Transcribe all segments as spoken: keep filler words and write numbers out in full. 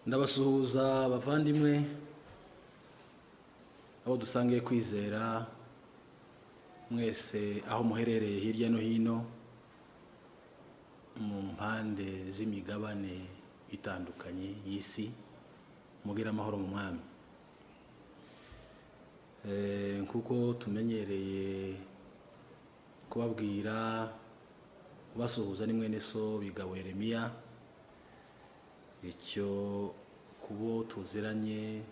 ndabasuhuza bavandimwe abo dusangiye kwizera mwese aho muherereye hirya no hino mu mpande z'imigabane itandukanye y'isi, mugira amahoro mu mwami. Eh nkuko tumenyereye kubabwira basuhuza ni mwene so Bigabo Yeremiya, icyo kubo tuziranye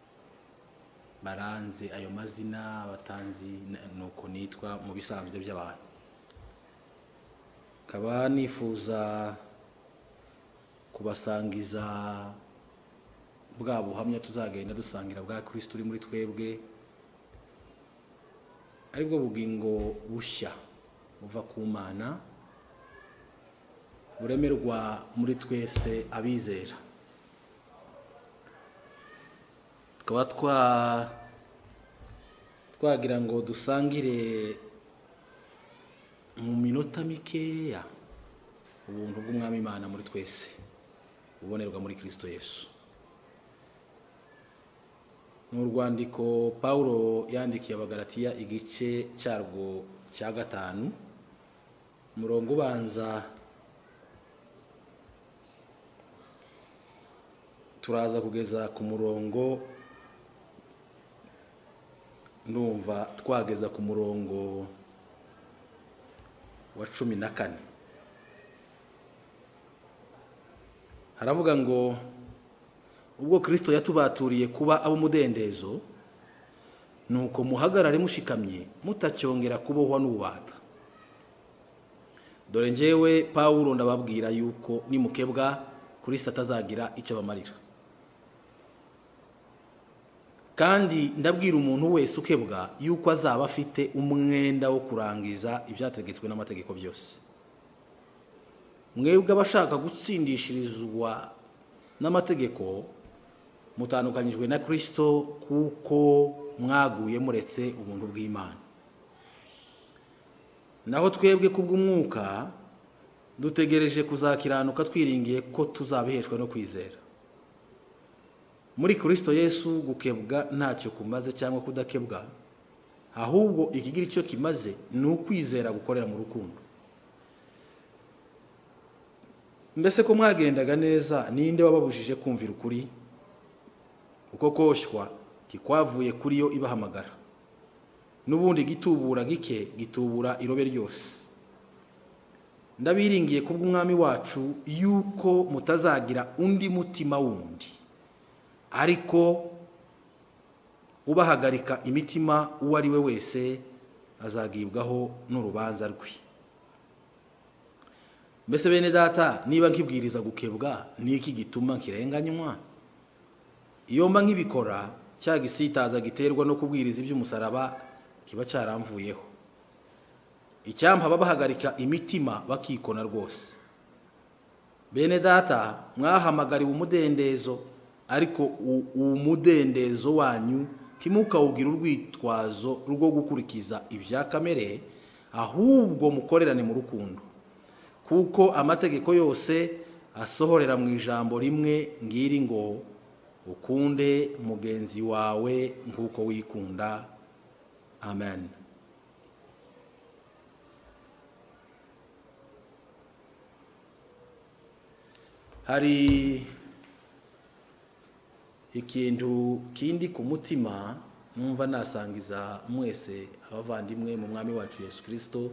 baranze ayo mazina batanzi nuko nitwa mu bisanzwe by'abantu. Kaba nifuza kubasangiza bwa buhamya tuzagenda dusangira bwa Kristo uri muri twebwe, aribwo bugingo bushya buva ku Mana buremerwa muri twese abizera. Tukaba twa twagira ngo dusangire mu minota mikeya ubuntu bw'Umwami Imana muri twese bubonerwa muri Kristo Yesu. Mu rwandiko Paulo yandikiye Abagalatiya igice cyarwo cya gatanu murongo ubanza turaza kugeza ku murongo, ndumva twageza ku murongo wa cumi na kane. Haravuga ngo ubwo Kristo yatubaturiye kuba abo mudendezo, nuko muhagarare mushikamye mutacyongera kubohwa n'ububata. Dore njyewe Paulo ndababwira yuko nimukebwa Kristo atazagira icyo bamarira. Kandi ndabwira umuntu wese ukebwa yuko azaba afite umwenda wo kurangiza ibyategetswe n'amategeko byose. Mwebwe abashaka gutsindishirizwa n'amategeko mutandukanyijwe na Kristo kuko mwaguye muretse ubuntu bw'Imana. Naho twebwe kubw'umwuka dutegereje kuzakiranuka twiringiye ko tuzabiheshwa no kwizera. Muri Kristo Yesu gukebwa ntacyo kumaze cyangwa kudakebwa, ahubwo ikigira icyo kimaze ni ukwizera gukorera mu rukundo. Mbese ko mwagendaga neza, ninde wababujije kumvira ukuri? Uko koshywa kikwavuye kuri yo ibahamagara. Nubundi gitubura gike gitubura irobe ryose. Ndabiringiye kubw'Umwami wacu yuko mutazagira undi mutima wundi, ariko ubahagarika imitima uwo ari we wese azagibwaho n'urubanza rwe. Mbese bene data, niba nkibwiriza gukebwa ni iki gituma nkirenganywa? Iyo mba nkibikora cya gisitaza giterwa no kubwiriza iby'umusaraba kiba cyaramvuyeho. Icyampa babahagarika imitima bakikona rwose. Bene data, mwahamagariwe umudendezo, ariko umudendezo wanyu timukawugira urwitwazo rwo gukurikiza ibya kamere, ahubwo mukorerane mu rukundo. Kuko amategeko yose asohorera mu ijambo rimwe ngiri ngo ukunde mugenzi wawe nk'uko wikunda. Amen. Hari ikintu kindi ku mutima numva nasangiza mwese abavandimwe mu Mwami wacu Yesu Kristo.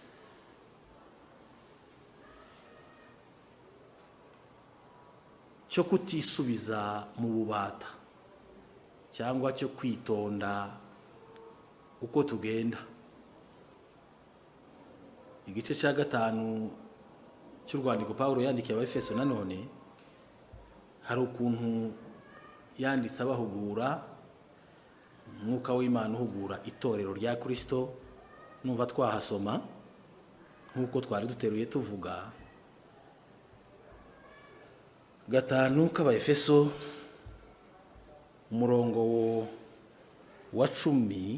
Cyo kutisubiza mu bubata cyangwa cyo kwitonda uko tugenda. Igice cya gatanu cy'urwandiko Paulo yandikiye Abefeso nanone hari ukuntu yanditse abahugura, Mwuka w'Imana uhugura itorero rya Kristo. Numva twahasoma nkuko twari duteruye tuvuga gatanu k'Abefeso umurongo wa cumi,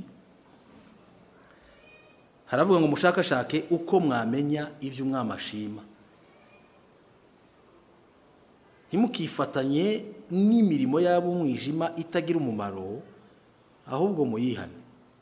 haravuga ngo mushakashake uko mwamenya ibyo umwami ashima, ntimukifatanye n'imirimo y'ab'umwijima itagira umumaro, ahubwo muyihane,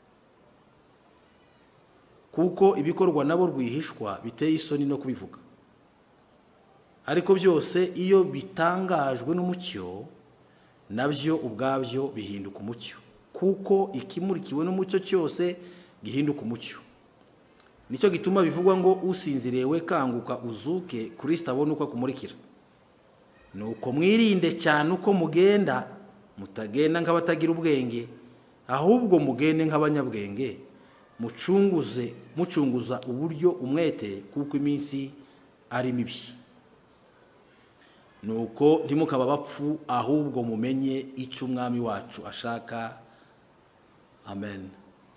kuko ibikorwa nabo rwihishwa biteye isoni no kubivuga. Ariko byose iyo bitangajwe n'umucyo, nabyo ubwabyo bihinduka umucyo, kuko ikimurikiwe n'umucyo cyose gihinduka umucyo. Nicyo gituma bivugwa ngo usinziriye we kanguka uzuke, Kristo abone uko akumurikira. Nuko mwirinde cyane uko mugenda, mutagenda nk'abatagira ubwenge, ahubwo mugende nk'abanyabwenge, mucunguze mucunguza uburyo umwete, kuko iminsi ari mibi. Nuko ntimukaba bapfu, ahubwo mumenye icyo umwami wacu ashaka. Amen.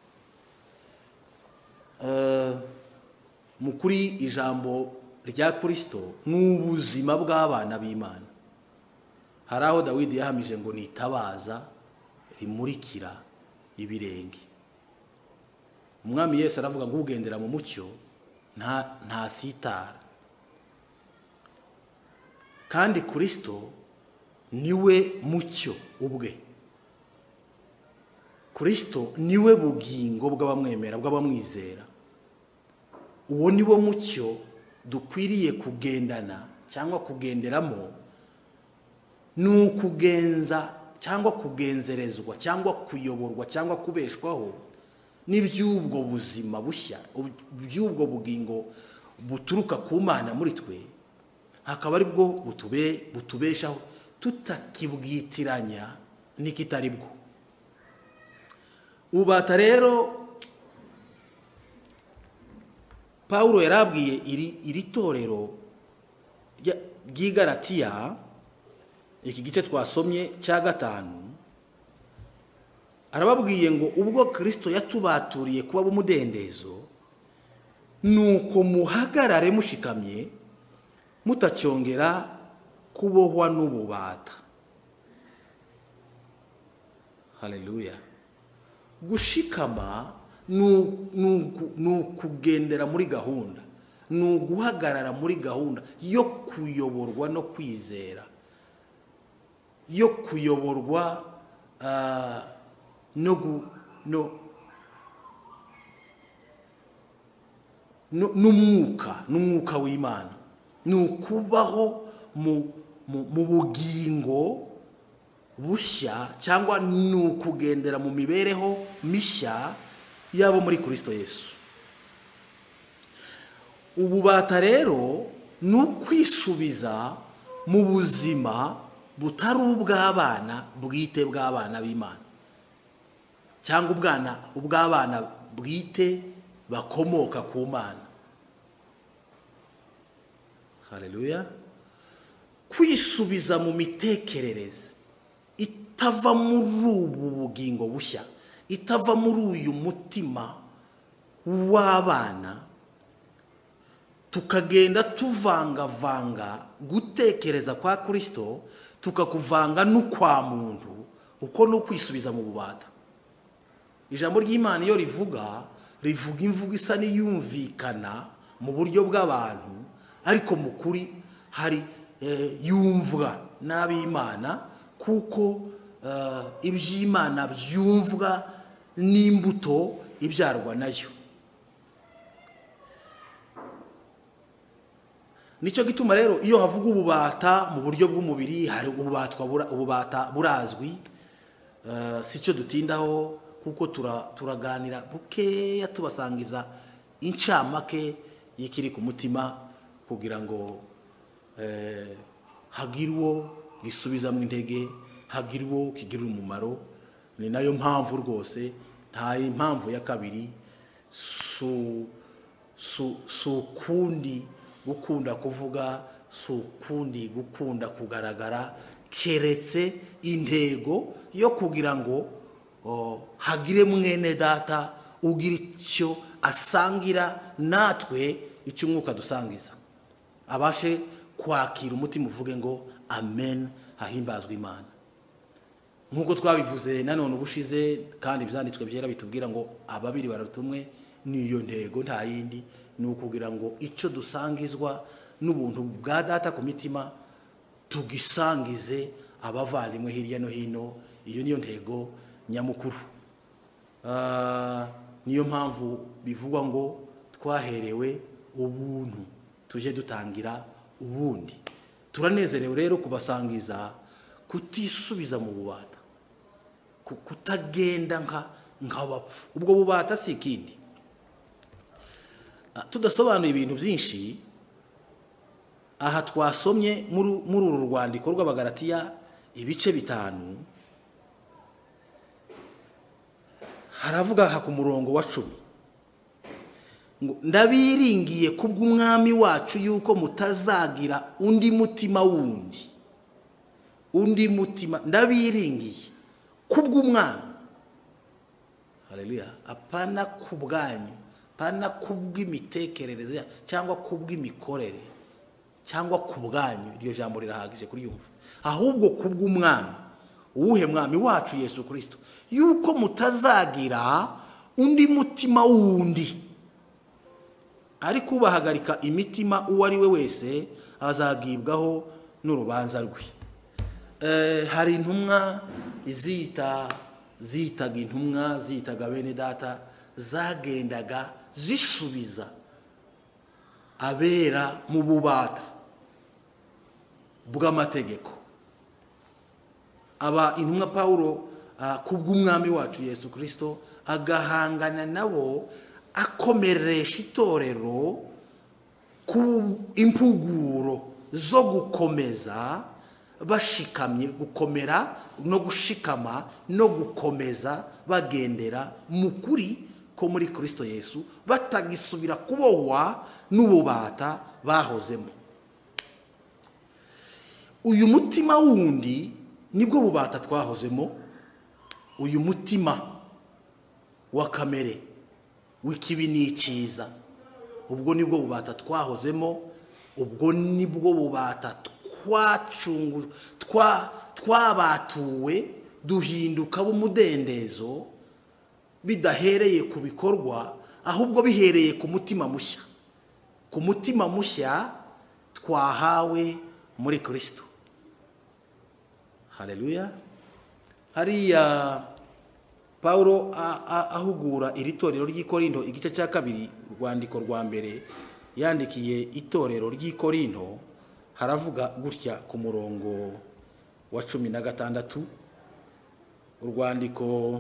Uh, mukuri ijambo rya Kristo n'ubuzima bw'abana b'Imana. Hari aho Dawidi yahamije ngo nitabaza rimurikira ibirenge. Umwami Yesu aravuga ngo ugendera mu mucyo nta nta sitara. Kandi Kristo niwe mucyo ubwe. Kristo niwe bugingo bw'abamwemera, bw'abamwizera. Uwo niwo mucyo dukwiriye kugendana cyangwa kugenderamo, n'ukugenza cyangwa kugenzerezwa cyangwa kuyoborwa cyangwa kubeshwaho n'iby'ubwo buzima bushya, by'ubwo bugingo buturuka ku Mana muri twe, hakaba ari bwo butube butubeshaho tutakibwitiranya n'ikitari bwo. Ubata rero Paulo yarabwiye iri iri torero ry'Igalatiya, iki gice twasomye cya gatanu, arababwiye ngo ubwo Kristo yatubaturiye kuba bumudendezo, nuko muhagarare mushikamye, mutacyongera kubohwa n'ububata. Haleluya. Gushikama nukugendera muri gahunda, nuguhagarara muri gahunda yo kuyoborwa no kwizera, yo kuyoborwa uh, no no n'umwuka n'umwuka w'Imana, nukubaho mu mu bugingo bushya cyangwa nukugendera mu mibereho mishya yabo muri Kristo Yesu. Ububata rero nukwisubiza mu buzima butari ubw'abana bwite bw'abana b'Imana, cyangwa ubwana ubw'abana bwite bakomoka ku Mana. Haleluya. Kwisubiza mu mitekerereze itava muri ubu bugingo bushya, itava muri uyu mutima w'abana, tukagenda tuvanga-vanga gutekereza kwa Kristo, tukakuvanga n'ukwa muntu, uko no kwisubiza mu bubata. Ijambo ry'Imana iyo rivuga, rivuga imvugo isa n'iyumvikana mu buryo bw'abantu, ariko mu kuri hari eh, yumvwa n'ab'Imana, kuko uh, iby'Imana byumvwa n'imbuto ibyarwa nayo. Nicyo gituma rero iyo havuga ububata mu buryo bw'umubiri, hari ububatwa ububata burazwi, uh, sicyo dutindaho kuko tura turaganira bukeya tubasangiza incamake y'ikiri ku mutima, kugira ngo eh, hagirwo gisubiza mu intege, hagirwo kigirira umumaro. Ni nayo mpamvu rwose nta impamvu ya kabiri su su su kundi gukunda kuvuga, su kundi gukunda kugaragara, keretse intego yo kugira ngo oh, hagire mwene data ugira icyo asangira natwe, icyo umwuka dusangiza, abashe kwakira umutima uvuge ngo amen, hahimbazwe Imana. Nkuko twabivuze nanone ubushize, kandi byanditswe byera bitubwira ngo ababiri baratumwe, niyo ntego nta yindi, ni ukugira ngo icyo dusangizwa n'ubuntu bwa data ku mitima tugisangize abavandimwe hirya no hino. Iyo niyo ntego nyamukuru. Niyo mpamvu bivugwa ngo twaherewe ubuntu tuje dutangira ubundi. Turanezerewe rero kubasangiza kutisubiza mu bubata, kutagenda nka nk'abapfu. Ubwo bubata si ikindi, tudasobanuye ibintu byinshi. Aha twasomye muri uru rwandiko rw'Abagalatiya ibice bitanu, haravuga aha ku murongo wa cumi ngo ndabiringiye kubw'umwami wacu yuko mutazagira undi mutima wundi. Undi mutima ndabiringiye kubw'umwami. Haleluya. Apana kubwanyu, apana kubw'imitekerereze cyangwa kubw'imikorere cyangwa kubwanyu. Iryo jambo rirahagije kuriyumva. Ahubwo kubw'umwami. Uwuhe mwami? Wacu Yesu Kristo. Yuko mutazagira undi mutima wundi. Ariko ubahagarika imitima uwo ari we wese azagibwaho n'urubanza rwe. Eh, hari intumwa zita zitaga intumwa zitaga bene data zagendaga zisubiza abera mu bubata bw'amategeko. Aba intumwa Paulo uh, kubw'umwami wacu Yesu Kristo agahangana nabo, akomeresha itorero ku impuguro zo gukomeza bashikamye, gukomera no gushikama no gukomeza bagendera mu kuri ko muri Kristo Yesu, batagisubira kubohwa n'ububata bahozemo. Uyu mutima wundi nibwo bubata twahozemo. Uyu mutima wa kamere w'ikibi n'icyiza, ubwo nibwo bubata twahozemo. Ubwo nibwo bubata twacungujwe, twa twabatuwe duhinduka b'umudendezo, bidahereye ku bikorwa ahubwo bihereye ku mutima mushya. Ku mutima mushya twahawe muri Kristo. Haleluya. Hariya Paulo ahugura iri torero ry'i Korinto, igice cya kabiri rwandiko rwa mbere yandikiye itorero ry'i Korinto, haravuga gutya ku murongo wa cumi na gatandatu. Urwandiko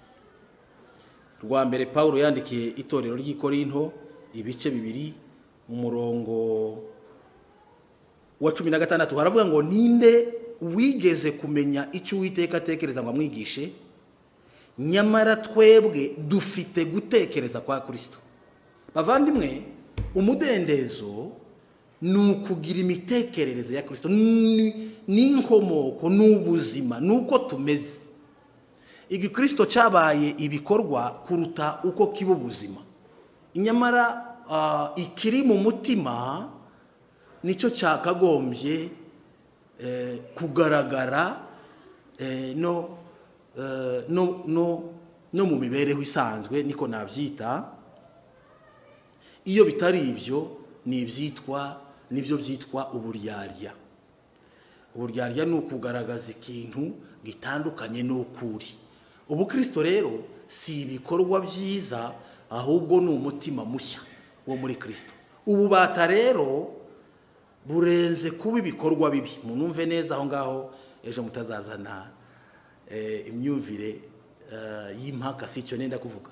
rwa mbere Paulo yandikiye itorero ry'i Korinto ibice bibiri mu murongo wa cumi na gatandatu haravuga ngo ninde wigeze kumenya icyo Uwiteka atekereza ngo amwigishe, nyamara twebwe dufite gutekereza kwa Kristo. Bavandimwe, umudendezo ni ukugira imitekerereze ya Kristo, n'inkomoko n'ubuzima, nuko tumeze. Igi Kristo cyabaye ibikorwa kuruta uko kiba ubuzima. Inyamara uh, ikiri mu mutima nicyo cyakagombye eh, kugaragara eh, no, eh, no, no, no mu mibereho isanzwe, niko nabyita. Iyo bitari ibyo ni ibyitwa nibyo byitwa uburyarya. Uburyarya ni ukugaragaza ikintu gitandukanye n'ukuri. Ubu Kristo rero si ibikorwa byiza, ahubwo ni umutima mushya wo muri Kristo. Ububata rero burenze kuba ibikorwa bibi. Munumve neza aho ngaho, ejo mutazazana eh, imyumvire uh, y'impaka, si cyo nenda kuvuga.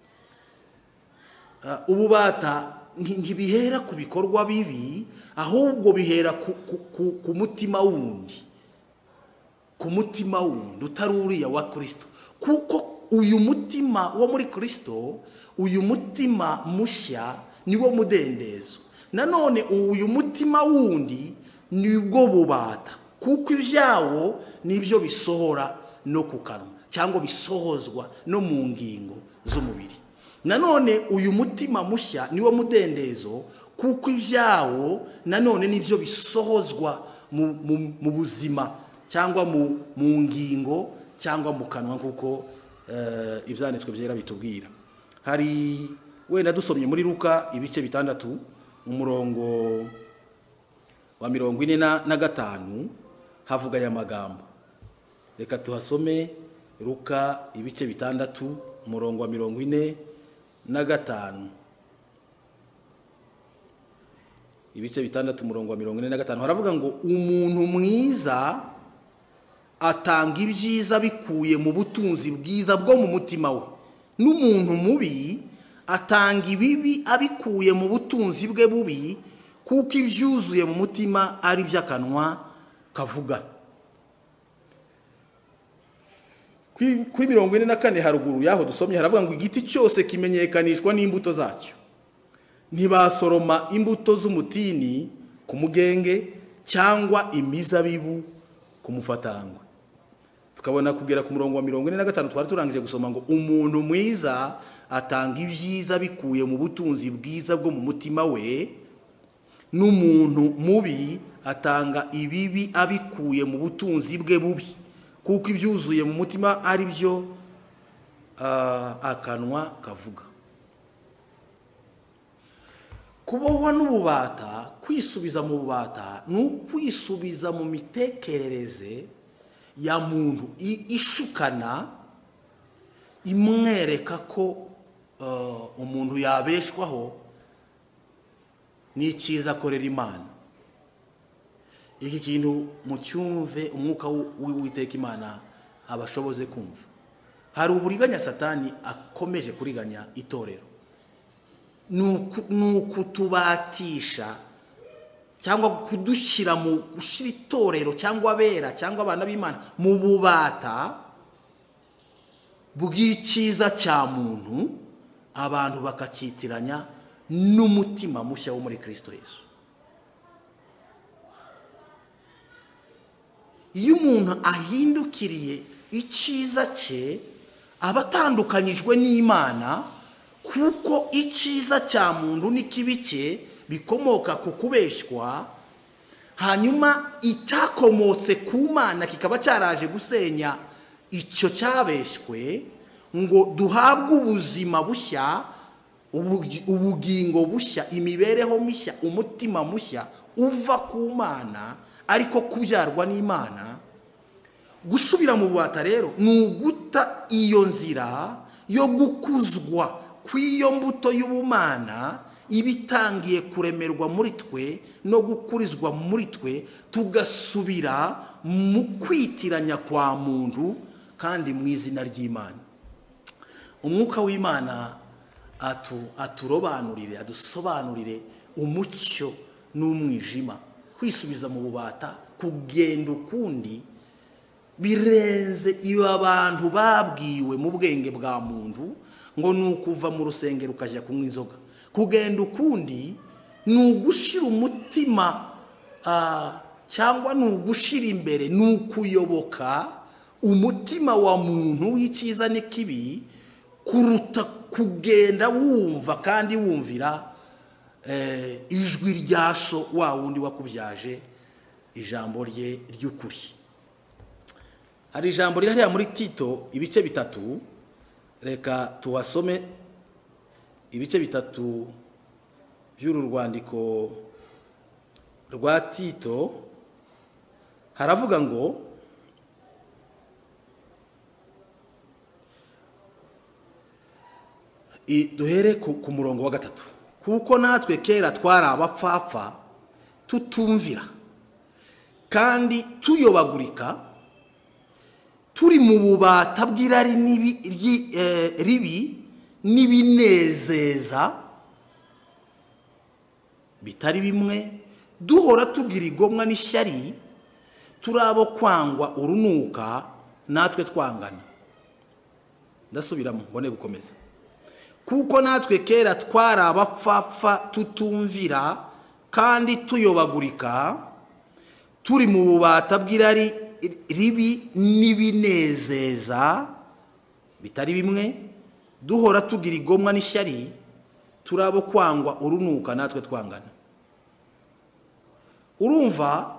Uh, ububata ntibihera ku bikorwa bibi, ahubwo bihera ku, ku, ku, ku mutima wundi, ku mutima wundi utari uriya wa Kristo. Kuko uyu mutima wo muri Kristo, uyu mutima mushya niwo mudendezo. Nanone uyu mutima wundi nibwo bubata, kuko ibyawo nibyo bisohora no ku kanwa cyangwa bisohozwa no mu ngingo z'umubiri. Nanone uyu mutima mushya niwo mudendezo, kuko ibyawo nanone nibyo bisohozwa mu, mu, mu buzima cyangwa mu, mu ngingo cyangwa mu kanwa, kuko uh, ibyanditswe byera bitubwira. Hari wenda dusomye muri Luka ibice bitandatu umurongo wa mirongo ine na gatanu, havuga aya magambo. Reka tuhasome Luka ibice bitandatu umurongo wa mirongo ine na gatanu. Ibice bitandatu umurongo wa mirongo ine na gatanu haravuga ngo umuntu mwiza atanga ibyiza bikuye mu butunzi bwiza bwo mu mutima we, n'umuntu mubi atanga ibibi abikuye mu butunzi bwe bubi, kuko ibyuzuye mu mutima ari by'akanwa kavuga. Kuri mirongo ine na kane haruguru yaho dusomye haravuga ngo igiti cyose kimenyekanishwa n'imbuto zacyo. Ntibasoroma imbuto z'umutini ku mugenge cyangwa imizabibu ku mufatangwe. Tukabona kugera ku murongo wa mirongo ine na gatanu twari turangije gusoma ngo umuntu mwiza atanga ibyiza bikuye mu butunzi bwiza bwo mu mutima we, n'umuntu mubi atanga ibibi abikuye mu butunzi bwe bubi, kuko ibyuzuye mu mutima ari byo uh, akanwa kavuga. Kubohwa n'ububata, kwisubiza mu bubata, ni ukwisubiza mu mitekerereze ya muntu ishukana imwereka ko uh, umuntu yabeshwaho n'icyiza akorera Imana. Iki kintu mu cyumve umwuka w'Uwiteka Imana abashoboze kumva. Hari uburiganya Satani akomeje kuriganya itorero, nukutubatisha cyangwa kudushyira mu gushira itorero cyangwa abera cyangwa abana b'Imana mu bubata bw'icyiza cya muntu, abantu bakacitiranya n'umutima mushya wo muri Kristo Yesu. Iyo umuntu ahindukiriye icyiza cye abatandukanyijwe n'Imana, kuko icyiza cya muntu n'ikibi cye bikomoka ku kubeshywa, hanyuma icyakomotse ku Mana kikaba cyaraje gusenya icyo cyabeshywe, ngo duhabwe ubuzima bushya, ubugingo bushya, imibereho mishya, umutima mushya uva ku Mana, ariko kubyarwa n'Imana. Gusubira mu bubata rero ni uguta iyo nzira yo gukuzwa kw'iyo mbuto y'ubumana ibitangiye kuremerwa muri twe no gukurizwa muri twe, tugasubira mu kwitiranya kwa muntu kandi mu izina ry'Imana. Umwuka w'Imana atu aturobanurire, adusobanurire umucyo n'umwijima. Kwisubiza mu bubata, kugenda ukundi, birenze iyo abantu babwiwe mu bwenge bwa muntu ngo ni ukuva mu rusengero ukajya kunywa inzoga. Kugenda ukundi ni ugushira umutima uh, cyangwa ni ugushira imbere, ni ukuyoboka umutima wa muntu w'icyiza n'ikibi, kuruta kugenda wumva kandi wumvira eh, ijwi ryaso wa wundi wakubyaje ijambo rye ry'ukuri. Hari ijambo rihari muri Tito ibice bitatu, reka tuhasome ibice bitatu by'uru rwandiko rwa Tito. Haravuga ngo duhere ku murongo wa gatatu. Kuko natwe kera twari abapfapfa tutumvira kandi tuyobagurika, turi mu bubata bw'irari ribi n'ibinezeza bitari bimwe, duhora tugira igomwa n'ishyari, turabo kwangwa urunuka, natwe twangana. Ndasubiramo mbone gukomeza. Kuko natwe kera twari abapfapfa tutumvira kandi tuyobagurika, turi mu bubata bw'irari ribi n'ibinezeza bitari bimwe, duhora tugira igomwa n'ishyari, turabo kwangwa urunuka, natwe twangana. Urumva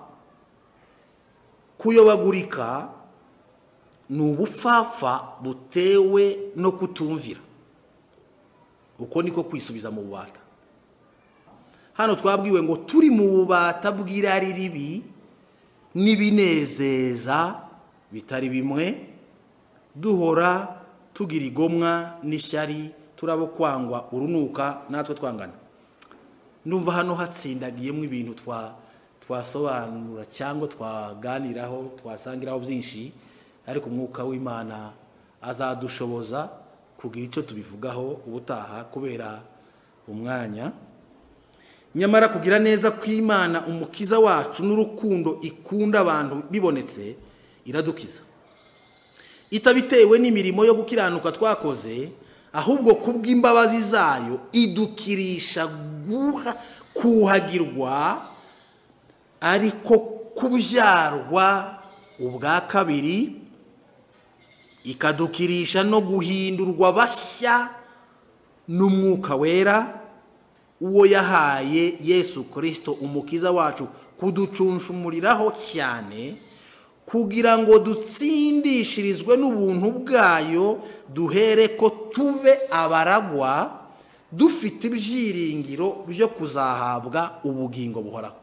kuyobagurika ni ubupfapfa butewe no kutumvira. Uko niko kwisubiza mu bubata. Hano twabwiwe ngo turi mu bubata bw'irari ribi n'ibinezeza bitari bimwe, duhora tugira igomwa n'ishyari, turabo kwangwa urunuka natwe twangana. Ndumva hano hatsindagiyemo ibintu twa twasobanura cyangwa twaganiraho twasangiraho byinshi, ariko umwuka w'Imana azadushoboza kugira icyo tubivugaho ubutaha kubera umwanya. Nyamara kugira neza kw'Imana umukiza wacu n'urukundo ikunda abantu bibonetse iradukiza, itabitewe n'imirimo yo gukiranuka twakoze, ahubwo kubw'imbabazi zayo idukirisha guha kuhagirwa, ariko kubyarwa ubwa kabiri, ikadukirisha no guhindurwa bashya n'umwuka wera, uwo yahaye Yesu Kristo umukiza wacu kuducunshumuriraho cyane, kugira ngo dutsindishirizwe n'ubuntu bwayo, duhere ko tube abaragwa, dufite ibyiringiro byo kuzahabwa ubugingo buhoraho.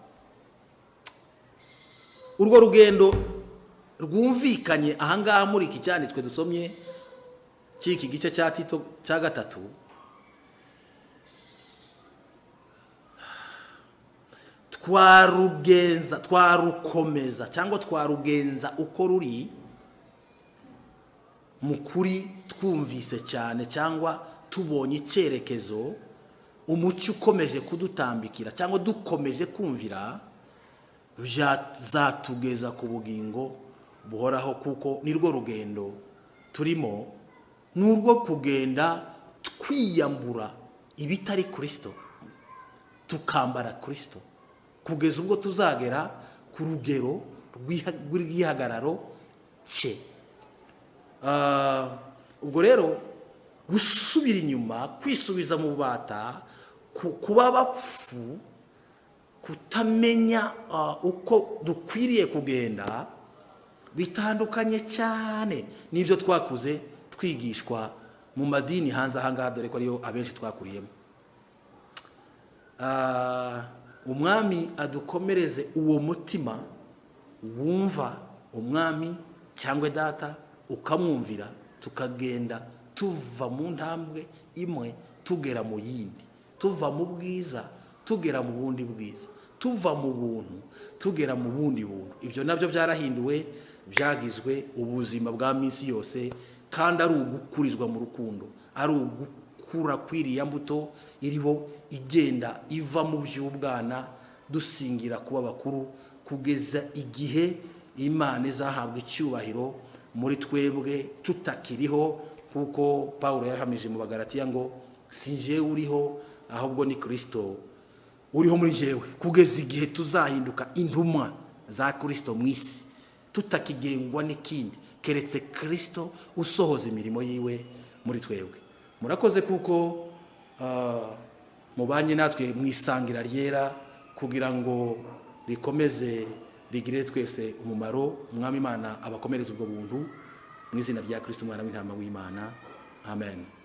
Urwo rugendo rwumvikanye ahangaha muri iki cyanditswe dusomye cy'iki gice cya Tito cya gatatu, twarugenza twarukomeza cyangwa twarugenza uko ruri mu kuri, twumvise cyane cyangwa tubonye icyerekezo, umucyo ukomeje kudutambikira cyangwa dukomeje kumvira, byazatugeza ku bugingo buhoraho, kuko nirwo rugendo turimo, n'urwo kugenda twiyambura ibitari Kristo tukambara Kristo, kugeza ubwo tuzagera ku rugero rw'igihagararo cye. Ubwo rero gusubira inyuma, kwisubiza mu bubata, kuba bapfu, kutamenya uko dukwiriye kugenda, bitandukanye cyane n'ibyo twakuze twigishwa mu madini hanze ahangaha, dore ko ariyo abenshi twakuriyemo. Umwami adukomereze uwo mutima wumva umwami cyangwa data, ukamwumvira, tukagenda tuva mu ntambwe imwe tugera mu yindi, tuva mu bwiza tugera mu bundi bwiza, tuva mu buntu tugera mu bundi buntu. Ibyo nabyo byarahinduwe, byagizwe ubuzima bwa minsi yose, kandi ari ugukurizwa mu rukundo, ari ugukura kwiriya mbuto iriho igenda iva mu by'ubwana, dusingira kuba bakuru, kugeza igihe Imana izahabwa icyubahiro muri twebwe tutakiriho, kuko Pawulo yahamije mu Bagalatiya ngo si njyewe uriho, ahubwo ni Kristo uriho muri jewe, kugeza igihe tuzahinduka intumwa za Kristo mu isi, tutakigengwa n'ikindi keretse Kristo usohoza imirimo yiwe muri twebwe. Murakoze kuko mubanye natwe mu isangira ryera, kugira ngo rikomeze rigire twese umumaro. Umwami Imana abakomereza ubwo buntu mu izina rya Kristo umwana w'intama w'Imana. Amen.